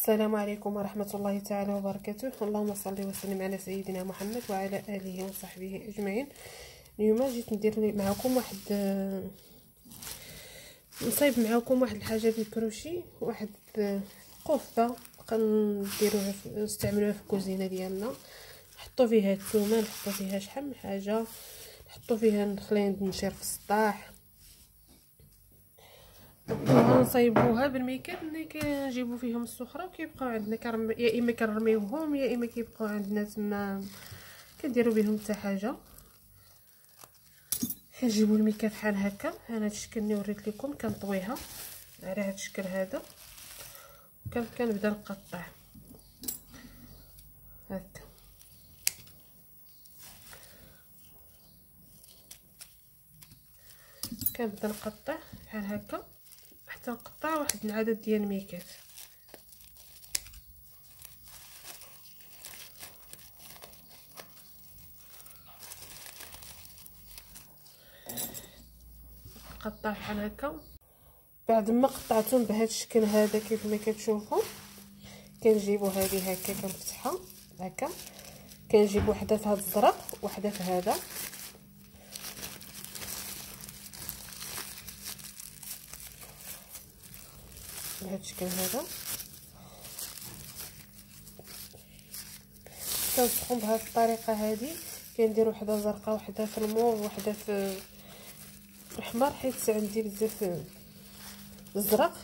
السلام عليكم ورحمة الله تعالى وبركاته. اللهم صل وسلم على سيدنا محمد وعلى آله وصحبه أجمعين. اليوم جيت ندير معكم واحد نصايب معكم واحد الحاجة بالكروشي، واحد قفة نديروها نستعملوها في الكوزينة ديالنا. نحطوا فيها الثومه، نحطوا فيها شحال من حاجة، نحطوا فيها نخلين نشير في السطاح. نصايبوها بالميكات ملي كنجيبو فيهم السخره وكيبقاو عندنا يا اما كنرميوهم يا اما كيبقاو عندنا تما كنديروا بهم حتى حاجه. كنجيبوا الميكات بحال هكا. انا هاد الشكل اللي وريت لكم كنطويها على هاد الشكل هذا، كنبدا نقطع هكا. كنبدا نقطع بحال هكا حتى نقطع واحد العدد ديال الميكات. نقطع بحال هكا. بعد ما قطعتهم بهذا الشكل هذا كيف ما كتشوفوا، كنجيبوا هذه هكا كنفتحها هكا، كنجيب وحده في هذا الزرق وحده في هذا، بهذا الشكل هذا. كنسخن بهذه الطريقه هذه. كندير وحده زرقاء وحده في الموف وحده في الاحمر، حيت عندي بزاف الزرق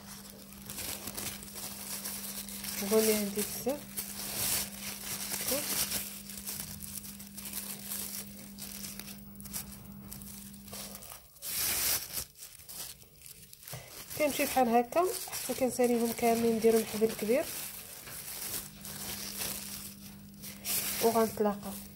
هو اللي عندي بزاف. كنمشي بحال هكا حتى كنساليهم كاملين، نديرهم حبل كبير وغنتلاقاو.